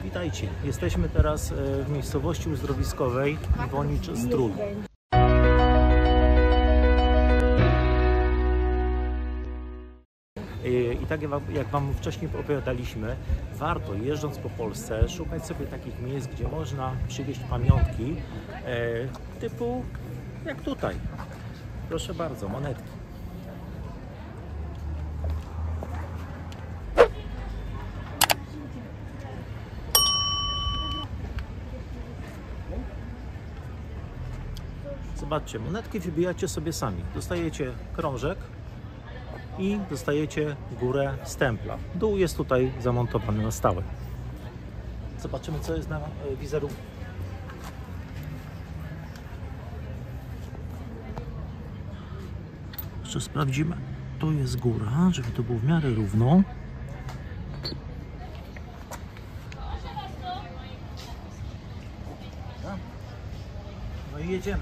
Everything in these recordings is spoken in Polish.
Witajcie, jesteśmy teraz w miejscowości uzdrowiskowej Iwonicz-Zdrój. I tak jak Wam wcześniej opowiadaliśmy, warto jeżdżąc po Polsce szukać sobie takich miejsc, gdzie można przywieźć pamiątki typu jak tutaj. Proszę bardzo, monetki. Zobaczcie, monetki wybijacie sobie sami. Dostajecie krążek i dostajecie górę stempla. Dół jest tutaj zamontowany na stałe. Zobaczymy, co jest na wizerunku. Jeszcze sprawdzimy. To jest góra, żeby to było w miarę równo. No i jedziemy.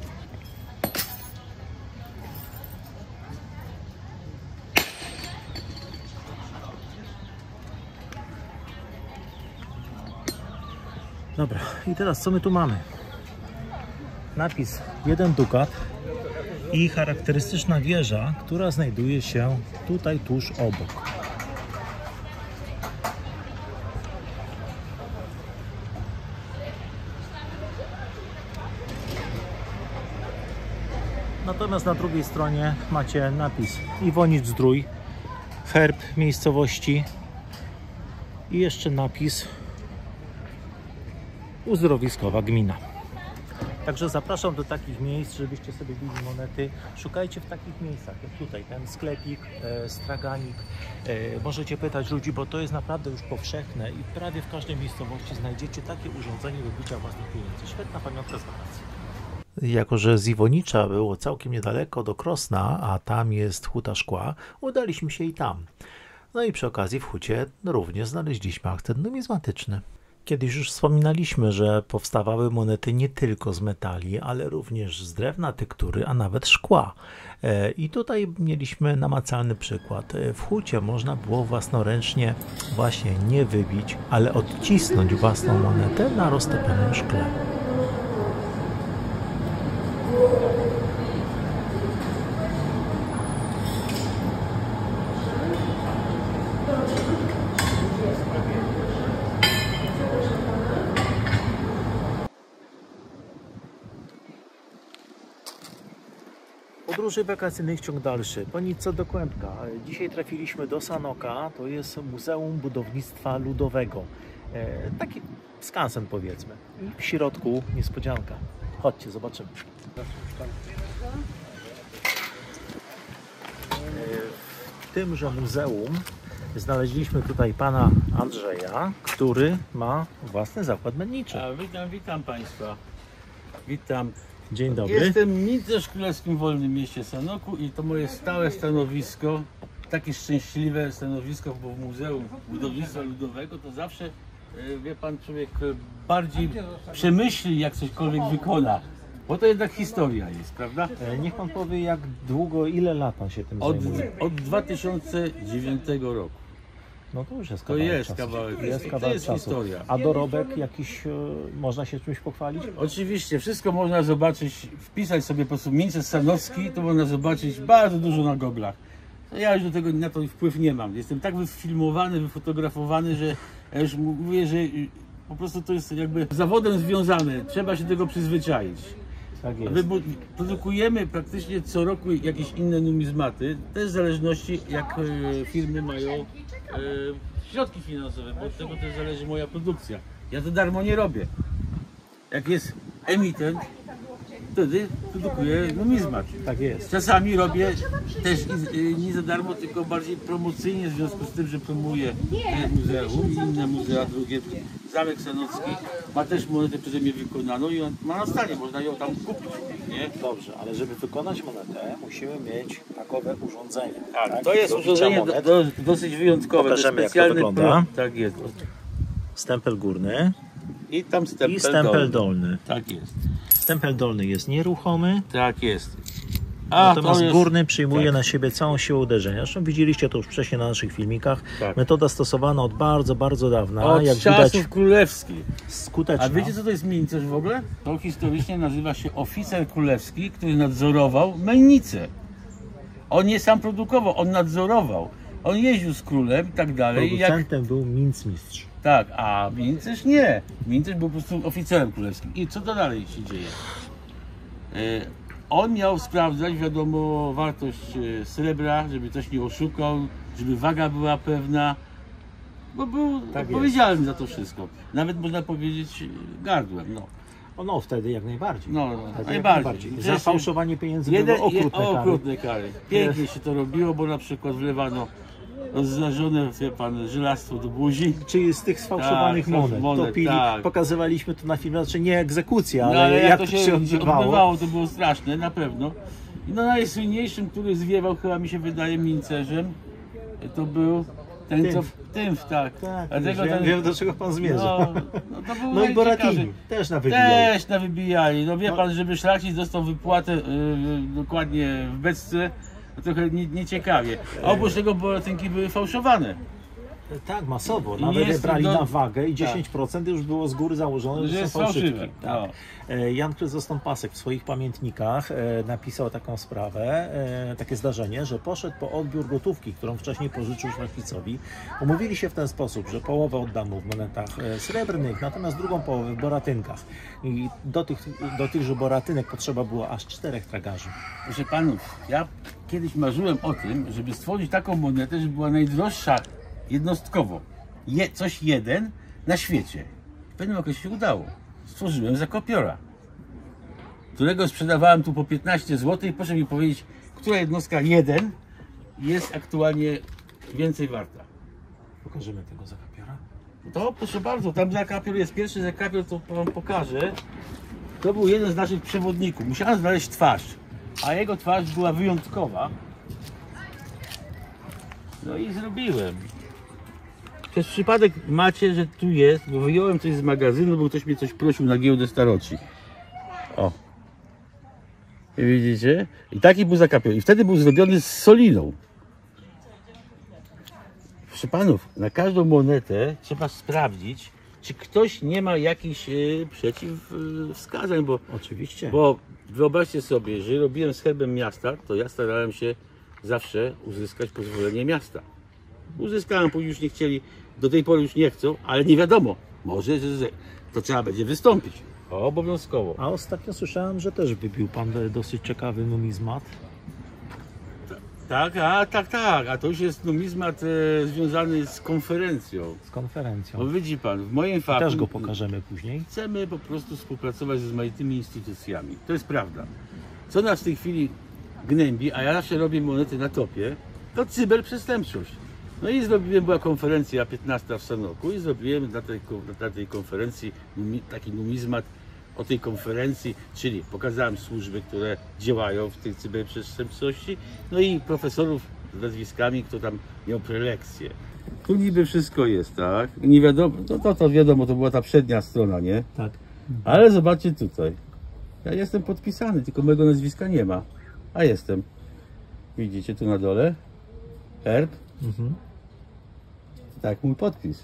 Dobra, i teraz co my tu mamy? Napis 1 dukat i charakterystyczna wieża, która znajduje się tutaj tuż obok. Natomiast na drugiej stronie macie napis Iwonicz-Zdrój, herb miejscowości i jeszcze napis uzdrowiskowa gmina. Także zapraszam do takich miejsc, żebyście sobie bili monety. Szukajcie w takich miejscach, jak tutaj, ten sklepik, straganik. Możecie pytać ludzi, bo to jest naprawdę już powszechne i prawie w każdej miejscowości znajdziecie takie urządzenie do bicia własnych pieniędzy. Świetna pamiątka z wakacji. Jako że z Iwonicza było całkiem niedaleko do Krosna, a tam jest huta szkła, udaliśmy się i tam. No i przy okazji w hucie również znaleźliśmy akcent numizmatyczny. Kiedyś już wspominaliśmy, że powstawały monety nie tylko z metali, ale również z drewna, tektury, a nawet szkła. I tutaj mieliśmy namacalny przykład. W hucie można było własnoręcznie właśnie nie wybić, ale odcisnąć własną monetę na roztopionym szkle. Podróży wakacyjnych ciąg dalszy. Po nic co do kłębka. Dzisiaj trafiliśmy do Sanoka, to jest Muzeum Budownictwa Ludowego. Taki skansen powiedzmy. I w środku niespodzianka. Chodźcie, zobaczymy. W tymże muzeum znaleźliśmy tutaj pana Andrzeja, który ma własny zakład menniczy. Witam Państwa. Witam. Dzień dobry. Jestem w Midze Królewskim Wolnym Mieście Sanoku i to moje stałe stanowisko, takie szczęśliwe stanowisko, bo w Muzeum Budownictwa Ludowego to zawsze, wie Pan, człowiek bardziej przemyśli, jak cośkolwiek wykona. Bo to jednak historia jest, prawda? Niech Pan powie, jak długo, ile lat Pan się tym zajmuje? Od 2009 roku. No to już jest To kawałek jest czasu. kawałek, Kawałek to jest czasu. historia. A dorobek jakiś, można się czymś pochwalić? Oczywiście, wszystko można zobaczyć, wpisać sobie po prostu Mincez Sanocki, to można zobaczyć bardzo dużo na goglach. Ja już do tego na to wpływ nie mam. Jestem tak wyfilmowany, wyfotografowany, że ja już mówię, że po prostu to jest jakby zawodem związane. Trzeba się do tego przyzwyczaić. Tak jest. Produkujemy praktycznie co roku jakieś inne numizmaty, też w zależności jak firmy mają środki finansowe, bo od tego też zależy moja produkcja. Ja to darmo nie robię. Jak jest emitent, wtedy produkuję numizmat. Tak jest. Czasami robię też nie za darmo, tylko bardziej promocyjnie, w związku z tym, że promuję muzeum i inne muzea drugie. Zamek Sanocki ma też monetę przeze mnie wykonaną i on ma na stanie, można ją tam kupić. Nie? Dobrze, ale żeby wykonać monetę, musimy mieć takowe urządzenie. Tak? To jest urządzenie dosyć wyjątkowe. Pokażemy, to specjalny jak to wygląda. Tak jest. Stempel górny I tam stempel dolny. Tak jest. Stempel dolny jest nieruchomy. Tak jest. Natomiast to jest... górny przyjmuje tak. na siebie całą siłę uderzenia. Zresztą widzieliście to już wcześniej na naszych filmikach. Tak. Metoda stosowana od bardzo, bardzo dawna. Od Jak czasów widać, królewskich. skuteczna. A wiecie, co to jest mincerz w ogóle? To historycznie nazywa się oficer królewski, który nadzorował mennicę. On nie sam produkował, on nadzorował. On jeździł z królem i tak dalej. Producentem był mincmistrz. Tak, a mincerz nie. Mincerz był po prostu oficerem królewskim. I co to dalej się dzieje? On miał sprawdzać, wiadomo, wartość srebra, żeby ktoś nie oszukał, żeby waga była pewna. Bo był odpowiedzialny za to wszystko. Nawet można powiedzieć gardłem. No wtedy jak najbardziej. Wtedy Najbardziej. Za fałszowanie pieniędzy było okrutne kary. kary. Pięknie się to robiło, bo na przykład wlewano zrażone, wie pan, żelastwo do buzi. Czyli z tych sfałszowanych monet. To pili, tak. Pokazywaliśmy to na filmie, znaczy nie egzekucja, No, ale jak to to się odbywało. to było straszne, na pewno. I najsłynniejszym, który zwiewał, chyba mi się wydaje, mincerzem, to był ten, Tymf, tak. Dlatego wiem, do czego pan zmierza. To był No i Boratini też nawybijali. No wie pan, żeby szlachcic dostał wypłatę dokładnie w beczce, to trochę nieciekawie. A oprócz tego Boratynki były fałszowane. Tak, masowo. Nawet brali na wagę i 10% już było z góry założone, że są fałszywki. Tak. Jan Chryzostom Pasek w swoich pamiętnikach napisał taką sprawę, takie zdarzenie, że poszedł po odbiór gotówki, którą wcześniej pożyczył szlachcicowi. Umówili się w ten sposób, że połowę oddam mu w monetach srebrnych, natomiast drugą połowę w boratynkach. I do tychże boratynek potrzeba było aż 4 tragarzy. Proszę panów, ja kiedyś marzyłem o tym, żeby stworzyć taką monetę, żeby była najdroższa jednostkowo. Coś jeden na świecie. W pewnym okresie się udało. Stworzyłem zakopiora, którego sprzedawałem tu po 15 zł i proszę mi powiedzieć, która jednostka jeden jest aktualnie więcej warta. Pokażemy tego zakapiora. To proszę bardzo, tam zakapior jest pierwszy zakapior, to wam pokażę. To był jeden z naszych przewodników. Musiałem znaleźć twarz, a jego twarz była wyjątkowa. No i zrobiłem. Przez przypadek macie, że tu jest, bo wyjąłem coś z magazynu, bo ktoś mnie coś prosił na giełdę staroci. O. I widzicie? I taki był zakapior. I wtedy był zrobiony z soliną. Proszę panów, na każdą monetę trzeba sprawdzić, czy ktoś nie ma jakichś przeciwwskazań, bo... Oczywiście. Bo wyobraźcie sobie, jeżeli robiłem z herbem miasta, to ja starałem się zawsze uzyskać pozwolenie miasta. Uzyskałem, później już nie chcieli, do tej pory już nie chcą, ale nie wiadomo, może to trzeba będzie wystąpić. Obowiązkowo. A ostatnio słyszałem, że też wybił pan dosyć ciekawy numizmat. Tak, a to już jest numizmat związany z konferencją. Z konferencją. Bo widzi pan, w moim fachu... Też go pokażemy później. Chcemy po prostu współpracować z rozmaitymi instytucjami. To jest prawda. Co nas w tej chwili gnębi, a ja zawsze robię monety na topie, to cyberprzestępczość. No i była konferencja 15 w Sanoku i zrobiłem na tej konferencji taki numizmat o tej konferencji, czyli pokazałem służby, które działają w tej cyberprzestępczości, no i profesorów z nazwiskami, kto tam miał prelekcje. Tu niby wszystko jest, tak? Nie wiadomo, to wiadomo, to była ta przednia strona, nie? Tak. Ale zobaczcie tutaj. Ja jestem podpisany, tylko mojego nazwiska nie ma. A jestem. Widzicie tu na dole? Herb. Tak, mój podpis.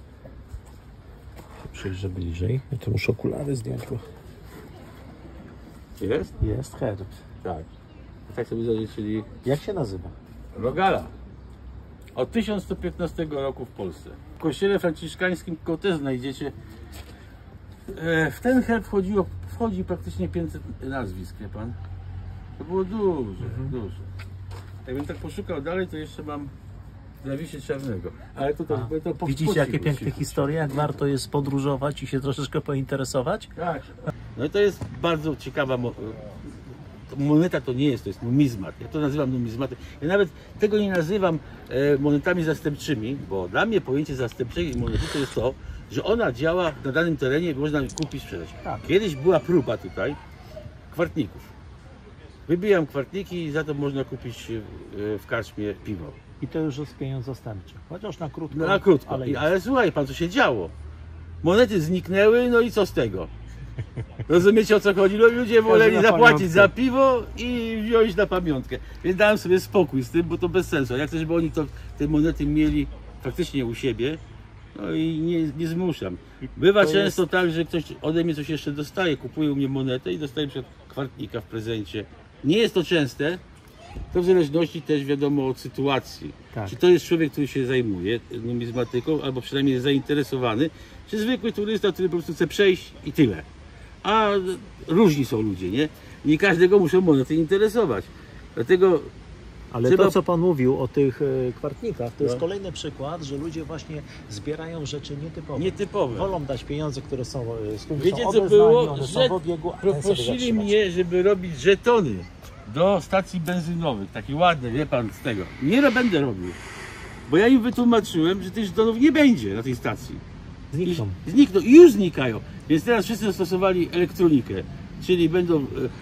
Przyjrzę bliżej. Ja to muszę okulary zdjąć, bo... Jest? Jest herb. Tak. Tak sobie zaliczyli. Jak się nazywa? Rogala. Od 1115 roku w Polsce. W kościele franciszkańskim też znajdziecie. W ten herb wchodzi praktycznie 500 nazwisk, wie pan. To było duże. Jakbym tak poszukał dalej, to jeszcze mam Zawisie Czarnego. Ale to widzicie, jakie piękne historie, jak warto jest podróżować i się troszeczkę pointeresować? Tak. No i to jest bardzo ciekawa moneta, to nie jest, to jest numizmat. Ja to nazywam numizmatem. Ja nawet tego nie nazywam monetami zastępczymi, bo dla mnie pojęcie zastępczej monety to jest to, że ona działa na danym terenie i można kupić, sprzedać. Tak. Kiedyś była próba tutaj kwartników. Wybijam kwartniki i za to można kupić w karczmie piwo. I to już jest pieniądz zastępczy. Chociaż na krótko. Na krótko. Ale, ale słuchaj pan, co się działo. Monety zniknęły, no i co z tego? Rozumiecie, o co chodzi? No, ludzie woleli na zapłacić pamiątkę. za piwo i wziąć na pamiątkę. Więc dałem sobie spokój z tym, bo to bez sensu. A ja chcę, żeby oni te monety mieli faktycznie u siebie, no i nie zmuszam. Bywa to często tak, że ktoś ode mnie coś jeszcze dostaje, kupuje u mnie monetę i dostaje przykład kwartnika w prezencie. Nie jest to częste, to w zależności też wiadomo od sytuacji. Tak. Czy to jest człowiek, który się zajmuje numizmatyką, albo przynajmniej jest zainteresowany, czy zwykły turysta, który po prostu chce przejść i tyle. A różni są ludzie, nie? Nie każdego muszą monety interesować. Dlatego Ale trzeba... to, co Pan mówił o tych kwartnikach, to jest No. kolejny przykład, że ludzie właśnie zbierają rzeczy nietypowe. Nietypowe. Wolą dać pieniądze, które są, z którymi Wiecie, są co obeznani, było? one Że są w obiegu, a ten sobie prosili zatrzymać. mnie, żeby robić żetony do stacji benzynowych, takie ładne, wie pan, z tego. Nie będę robił, bo ja im wytłumaczyłem, że tych żetonów nie będzie na tej stacji. Znikną. Znikną i już znikają. Więc teraz wszyscy zastosowali elektronikę, czyli będą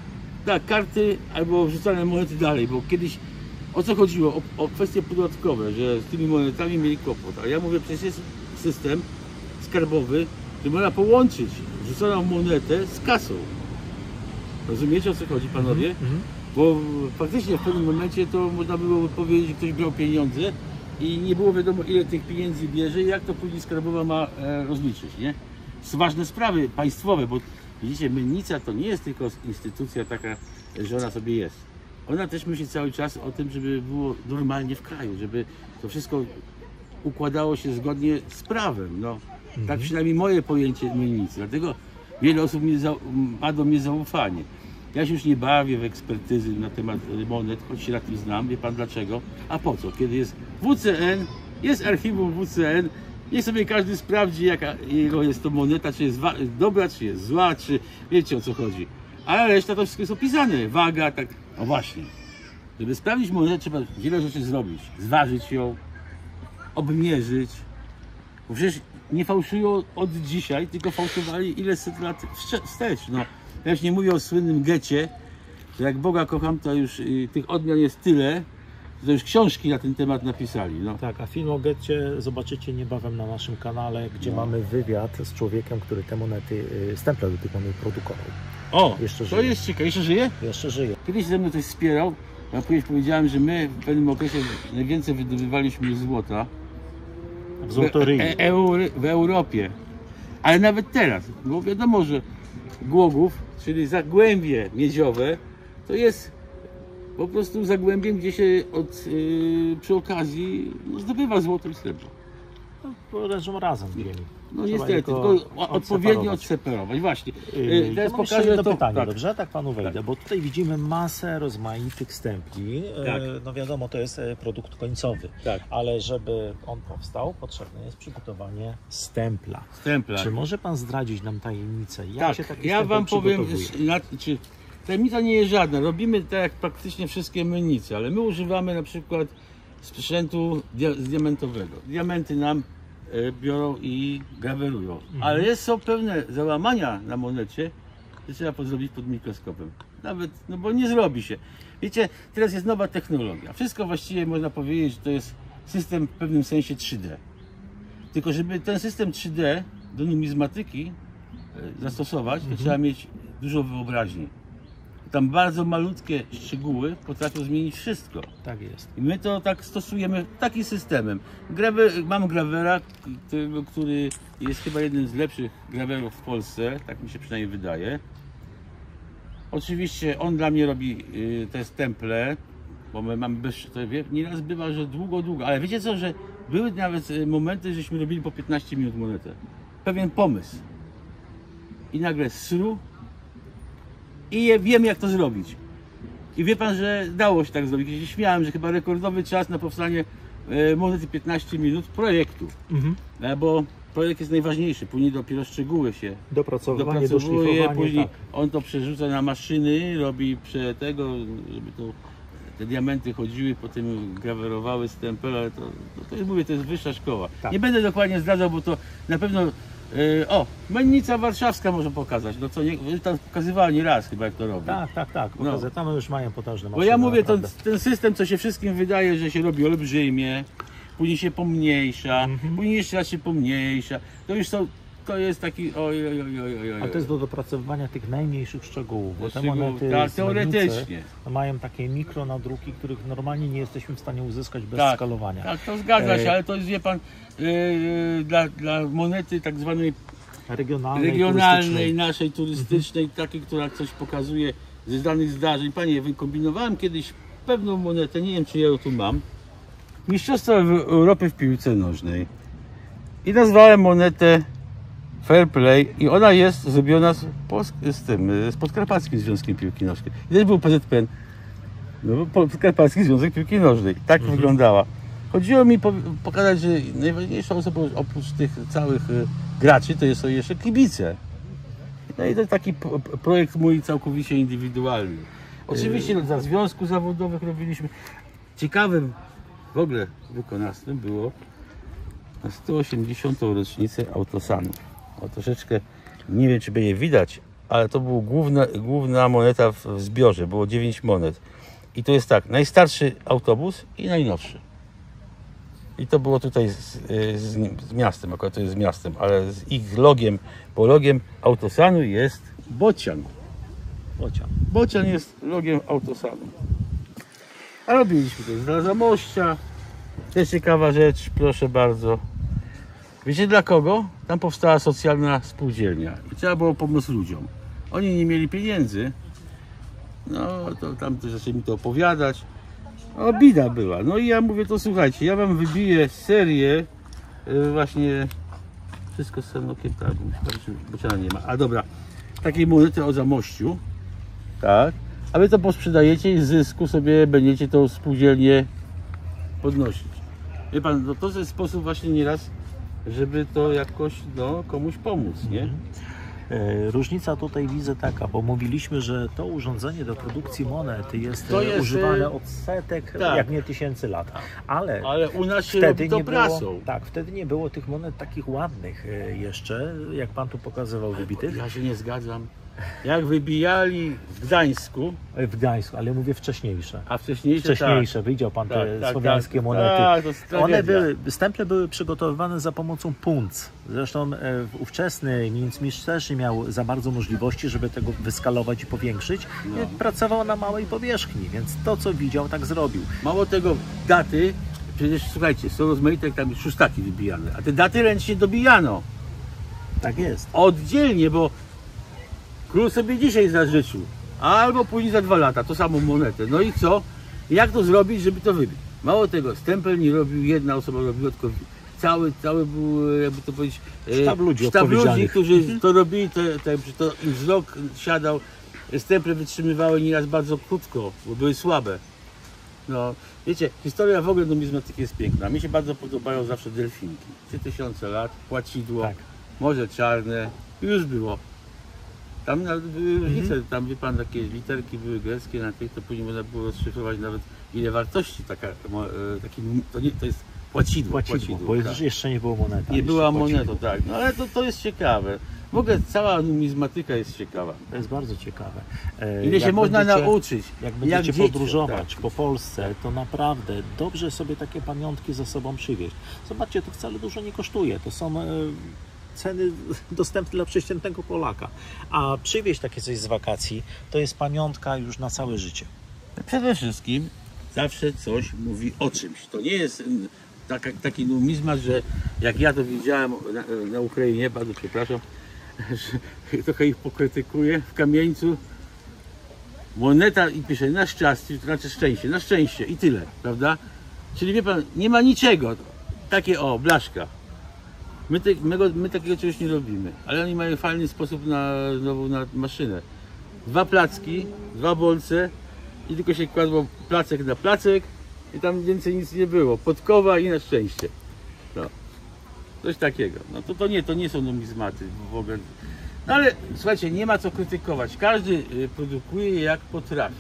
karty albo wrzucane monety dalej, bo kiedyś o co chodziło? O kwestie podatkowe, że z tymi monetami mieli kłopot. A ja mówię, przecież jest system skarbowy, że można połączyć wrzuconą monetę z kasą. Rozumiecie, o co chodzi, panowie? Bo faktycznie w pewnym momencie to można było powiedzieć, że ktoś brał pieniądze i nie było wiadomo, ile tych pieniędzy bierze i jak to później skarbowa ma rozliczyć, nie? Są ważne sprawy państwowe, bo widzicie, mennica to nie jest tylko instytucja taka, że ona sobie jest. Ona też myśli cały czas o tym, żeby było normalnie w kraju, żeby to wszystko układało się zgodnie z prawem. No. Tak przynajmniej moje pojęcie mennicy. Dlatego wiele osób ma do mnie zaufanie. Ja się już nie bawię w ekspertyzy na temat monet, choć się na tym znam. Wie pan dlaczego? A po co? Kiedy jest WCN, jest archiwum WCN, niech sobie każdy sprawdzi, jaka jego jest to moneta, czy jest dobra, czy jest zła, czy wiecie, o co chodzi. Ale reszta to wszystko jest opisane. Waga, tak. No właśnie. Żeby sprawdzić monetę, trzeba wiele rzeczy zrobić. Zważyć ją, obmierzyć. Bo przecież nie fałszują od dzisiaj, tylko fałszowali ile set lat wstecz. No. Ja już nie mówię o słynnym getcie, że jak Boga kocham, to już tych odmian jest tyle, że już książki na ten temat napisali. No. Tak, a film o getcie zobaczycie niebawem na naszym kanale, gdzie mamy wywiad z człowiekiem, który te monety, stemple do tych monet produkował. O, Jeszcze to żyje. jest ciekawe. Jeszcze żyje? Jeszcze żyje. Kiedyś ze mną ktoś wspierał, a później powiedziałem, że my w pewnym okresie najwięcej wydobywaliśmy złota W Złotoryi. w Europie. Ale nawet teraz, bo wiadomo, że Głogów, czyli zagłębie miedziowe, to jest po prostu zagłębiem, gdzie się przy okazji zdobywa złoto i srebro. No, leżą razem w ziemi. No Trzeba niestety, tylko odpowiednio odseparować. Właśnie. Teraz Teraz pokażę jedno to. pytanie, Tak. dobrze? Tak panu wejdę, bo tutaj widzimy masę rozmaitych stempli. Tak. No wiadomo, to jest produkt końcowy, Tak. ale żeby on powstał, potrzebne jest przygotowanie stempla. Stempla. Czy może pan zdradzić nam tajemnicę? Jak się Tak, taki ja stempel wam powiem, przygotowuje? tajemnica nie jest żadna. Robimy tak jak praktycznie wszystkie mennice, ale my używamy na przykład sprzętu diamentowego. Diamenty nam biorą i grawerują. Ale są pewne załamania na monecie, że trzeba to zrobić pod mikroskopem. Nawet, no bo nie zrobi się. Wiecie, teraz jest nowa technologia. Wszystko właściwie można powiedzieć, że to jest system w pewnym sensie 3D. Tylko żeby ten system 3D do numizmatyki zastosować, to trzeba mieć dużo wyobraźni. Tam bardzo malutkie szczegóły potrafią zmienić wszystko. Tak jest. I my to tak stosujemy takim systemem. Mam gravera, który jest chyba jednym z lepszych graverów w Polsce, tak mi się przynajmniej wydaje. Oczywiście on dla mnie robi te stemple, bo my mamy nieraz bywa, że długo, ale wiecie co, że były nawet momenty, żeśmy robili po 15 minut monetę. Pewien pomysł. I nagle sru i wiem, jak to zrobić. I wie pan, że dało się tak zrobić. Ja się śmiałem, że chyba rekordowy czas na powstanie monety 15 minut projektu. Bo projekt jest najważniejszy, później dopiero szczegóły się Dopracowywanie, dopracowuje, doszlifowanie, później tak. on to przerzuca na maszyny, robi żeby te diamenty chodziły, potem grawerowały stempel, ale to jest, mówię, to jest wyższa szkoła. Tak. Nie będę dokładnie zdradzał, bo to na pewno mennica warszawska może pokazać, no co nie, tam pokazywała nie raz chyba, jak to robi. Tak. No. Tam już mają potężne Bo maszyny. ja mówię, naprawdę. ten system, co się wszystkim wydaje, że się robi olbrzymie, później się pomniejsza, później jeszcze raz się pomniejsza. To już są to jest taki oj. A to jest do dopracowywania tych najmniejszych szczegółów, bo te Szczegółów, monety tak, z teoretycznie. Mennicy mają takie mikronadruki, których normalnie nie jesteśmy w stanie uzyskać bez Tak, skalowania. tak, to zgadza się, ale to jest, wie pan, dla monety tak zwanej regionalnej, naszej turystycznej, takiej, która coś pokazuje ze danych zdarzeń. Panie, wykombinowałem kiedyś pewną monetę, nie wiem czy ja ją tu mam, Mistrzostwa Europy w piłce nożnej i nazwałem monetę Fair Play i ona jest zrobiona z Podkarpackim Związkiem Piłki Nożnej. I też był PZPN, no, Podkarpacki Związek Piłki Nożnej. Tak wyglądała. Chodziło mi pokazać, że najważniejszą osobą oprócz tych całych graczy to są jeszcze kibice. No i to taki projekt mój całkowicie indywidualny. Oczywiście dla związków zawodowych robiliśmy. Ciekawym w ogóle wykonawstwem było na 180. rocznicę Autosanu. O, troszeczkę, nie wiem czy będzie widać, ale to była główna moneta w zbiorze. Było 9 monet. I to jest tak, najstarszy autobus i najnowszy. I to było tutaj z miastem, akurat to jest z miastem, ale z ich logiem, bo logiem Autosanu jest Bocian. Bocian jest logiem Autosanu. A robiliśmy to z Zamościa. Też ciekawa rzecz, proszę bardzo. Wiecie dla kogo? Tam powstała socjalna spółdzielnia i trzeba było pomóc ludziom. Oni nie mieli pieniędzy. No to tam też zaczęli mi to opowiadać. O, bida była. No i ja mówię, to słuchajcie, ja wam wybiję serię właśnie wszystko z Sanokiem, tak, Bociana nie ma. A dobra, takiej monety o Zamościu. Tak. A wy to posprzedajecie i z zysku sobie będziecie tą spółdzielnię podnosić. Wie pan, no to jest sposób właśnie nieraz, żeby to jakoś komuś pomóc, nie? Różnica tutaj widzę taka, bo mówiliśmy, że to urządzenie do produkcji monet jest używane od setek, tak, jak nie tysięcy lat. Ale u nas się wtedy robi to nie prasą. było, tak, wtedy nie było tych monet takich ładnych jeszcze, jak pan tu pokazywał, wybitych. Ja się nie zgadzam. Jak wybijali w Gdańsku. W Gdańsku, ale mówię wcześniejsze. A wcześniejsze, tak. Widział pan te tak, słowiańskie tak, monety. tak, One stemple były przygotowywane za pomocą punc. Zresztą ówczesny mistrz też nie miał za bardzo możliwości, żeby tego wyskalować i powiększyć. No. Pracował na małej powierzchni, więc to co widział, tak zrobił. Mało tego, daty, przecież słuchajcie, są rozmaite tam szóstaki wybijane, a te daty ręcznie dobijano. Tak jest. Oddzielnie, bo król sobie dzisiaj zażyczył, albo później za 2 lata, to samą monetę. No i co? Jak to zrobić, żeby to wybić? Mało tego, stempel nie robił jedna osoba, robiła tylko cały był, jakby to powiedzieć, sztab ludzi, którzy to robili, to im wzrok siadał, stemple wytrzymywały nieraz bardzo krótko, bo były słabe. No, wiecie, historia w ogóle numizmatyki jest piękna. Mi się bardzo podobają zawsze delfinki. 3000 lat, płacidło, tak, Morze Czarne, już było. Tam były różnice, tam wie pan, takie literki były greckie, na tych to później można było rozszyfrować nawet ile wartości to jest płacidło, bo tak. jeszcze nie było monety. Nie była moneta, tak. No ale to jest ciekawe. W ogóle cała numizmatyka jest ciekawa. To jest bardzo ciekawe. Ile się można nauczyć. Jak będziecie podróżować po Polsce, to naprawdę dobrze sobie takie pamiątki ze sobą przywieźć. Zobaczcie, to wcale dużo nie kosztuje. To są ceny dostępne dla przeciętnego Polaka. A przywieźć takie coś z wakacji, to jest pamiątka już na całe życie. Przede wszystkim zawsze coś mówi o czymś. To nie jest taki numizmat, że jak ja to widziałem na Ukrainie, bardzo przepraszam, że trochę ich pokrytykuję, w Kamieńcu moneta i pisze na szczęście, to znaczy szczęście, na szczęście i tyle, prawda? Czyli wie pan, nie ma niczego, takie blaszka. My takiego czegoś nie robimy, ale oni mają fajny sposób na maszynę. 2 placki, 2 bolce i tylko się kładło placek na placek i tam więcej nic nie było. Podkowa i na szczęście. No. Coś takiego. No to nie są numizmaty w ogóle. No ale słuchajcie, nie ma co krytykować. Każdy produkuje jak potrafi.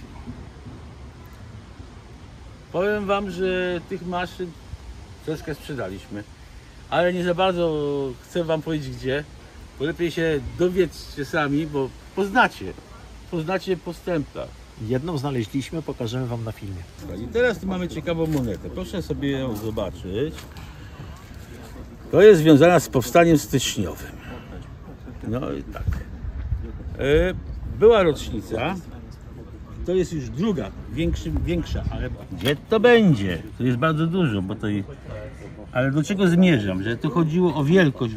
Powiem wam, że tych maszyn troszkę sprzedaliśmy. Ale nie za bardzo chcę wam powiedzieć gdzie, bo lepiej się dowiedzcie sami, bo poznacie po stemplach. Jedną znaleźliśmy, pokażemy wam na filmie. I teraz tu mamy ciekawą monetę, proszę sobie ją zobaczyć. To jest związana z powstaniem styczniowym. No i tak. Była rocznica. To jest już druga, większa, ale gdzie to będzie? To jest bardzo dużo, bo to jest... Ale do czego zmierzam? Że tu chodziło o wielkość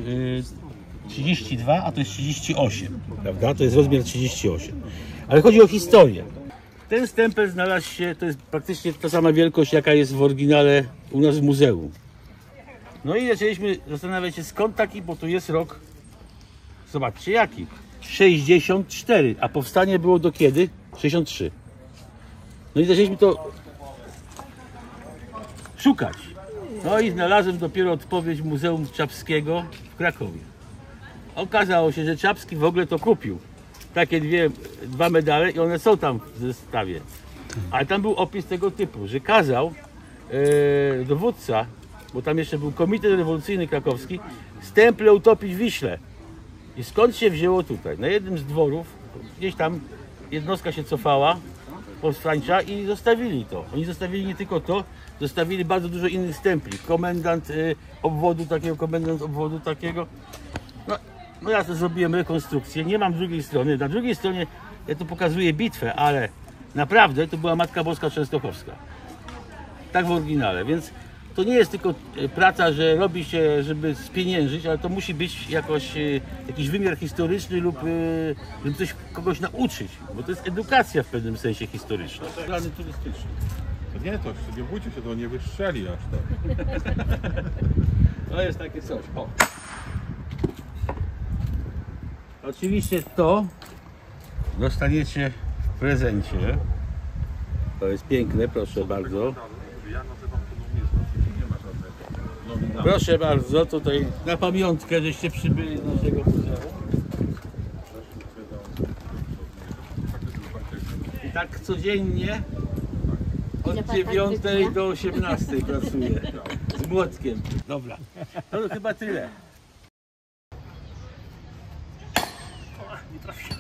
32, a to jest 38, prawda? To jest rozmiar 38. Ale chodzi o historię. Ten stempel znalazł się, to jest praktycznie ta sama wielkość, jaka jest w oryginale u nas w muzeum. No i zaczęliśmy zastanawiać się, skąd taki, bo tu jest rok, zobaczcie jaki, 64, a powstanie było do kiedy? 63. No i zaczęliśmy to szukać. No i znalazłem dopiero odpowiedź Muzeum Czapskiego w Krakowie. Okazało się, że Czapski w ogóle to kupił. Takie dwa medale i one są tam w zestawie. Ale tam był opis tego typu, że kazał dowódca, bo tam jeszcze był Komitet Rewolucyjny Krakowski, stemple utopić w Wiśle. I skąd się wzięło tutaj? Na jednym z dworów, gdzieś tam jednostka się cofała, powstańcza i zostawili to. Oni zostawili nie tylko to, zostawili bardzo dużo innych stempli. Komendant obwodu takiego. No ja to zrobiłem rekonstrukcję, nie mam drugiej strony. Na drugiej stronie ja tu pokazuję bitwę, ale naprawdę to była Matka Boska Częstochowska. Tak w oryginale, więc to nie jest tylko praca, że robi się, żeby spieniężyć, ale to musi być jakiś wymiar historyczny lub żeby coś kogoś nauczyć, bo to jest edukacja w pewnym sensie historyczna. Plany turystyczne. To nie, to nie bójcie się, to nie wystrzeli aż tak. To jest takie coś. O. Oczywiście to dostaniecie w prezencie. To jest piękne, proszę bardzo. Proszę bardzo, tutaj na pamiątkę, żeście przybyli do naszego muzeum. I tak codziennie od 9 do 18 pracuję z młotkiem. Dobra, to chyba tyle. Nie trafiłem.